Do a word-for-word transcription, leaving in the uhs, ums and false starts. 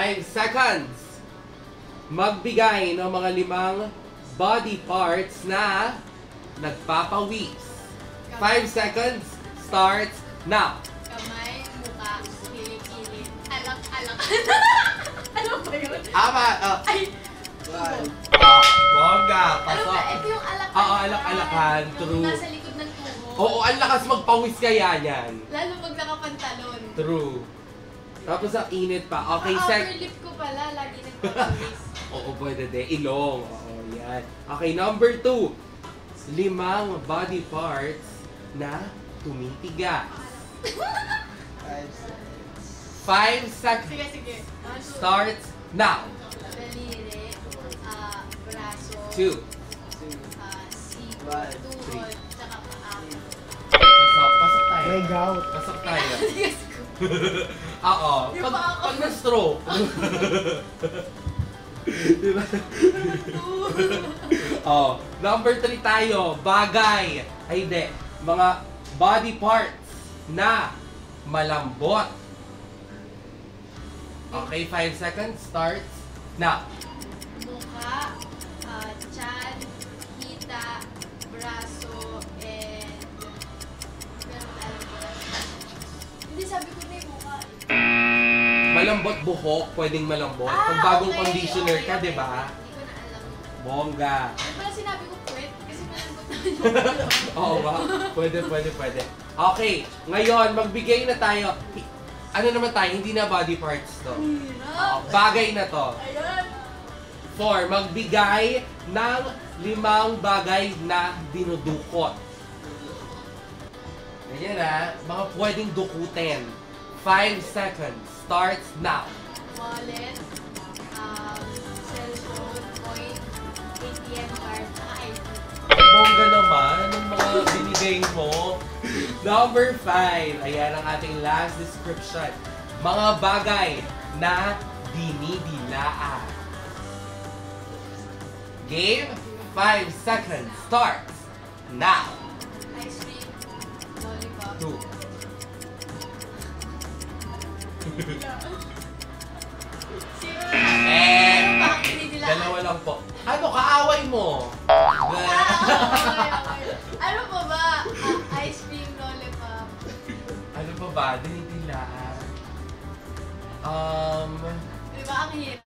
five seconds. Magbigay ng mga limang body parts na nagpapawis. five seconds starts now. Kamay, mukha, kilikili, alak-alak. Ano ba yun? Ama, uh, Ay! One. oh, bongga, Ano ba? pasok. Ito yung alak-alakan. Oo, alak-alakan, Yung true. nasa likod ng tubo. Oo, ang lakas magpawis kaya yan. Lalo pag nakapantalon. True. Tapos ang init pa. Okay, Ang sec... upper lip ko pala, lagi nagpapawis. Oo, pwede din. Ilong. Oo, yan. Okay, number two. Limang body parts na tumitigas. Five seconds. Five seconds Sige, sige. One, two, starts now. Daliri, ah, braso, Two. Two. ah, siko, One, tuhod, tsaka paa. Pasok, pasok tayo. My gout. Pasok tayo. Sige, sige. Oo. Yung Pag, pa ako. pag na-stroke. Diba? Oh, number three tayo. Bagay. Ay, hindi. Mga body parts na malambot. Okay, five seconds. Starts now. Mukha, ah, tiyan, hita, braso, and... Pero alam ko lang. Hindi, sabi ko na yung mukha. Malambot buhok. Pwedeng malambot. Ah, Kung bagong okay, conditioner okay, ka, okay. di ba? Hindi ko na alam. Bongga. Ano pala sinabi ko puwet? Kasi malambot naman yung Oo ba? Pwede, pwede, pwede. Okay, ngayon, magbigay na tayo. Ano naman tayo? Hindi na body parts to. Oh, Hirap! bagay na to. Ayan! Four, magbigay ng limang bagay na dinudukot. Ganyan ha, mga pwedeng dukutin. Five seconds. Starts now. Wallet, um, cellphone, coin, A T M card, saka I D. Bongga naman ang mga binigay mo. Number five. Ayan ang ating last description. Mga bagay na dinidilaan. Game, five seconds. Starts now. Ice cream, lollipop. Two. Zero na. Eh, Ano ba ang dinidilaan? Dalawa lang po. Ano, kaaway mo? Ah, okay, okay. Ano pa ba? Ah, ice cream, lollipop. Ano pa ba? Dinidilaan. Um... Di ba ang hirap?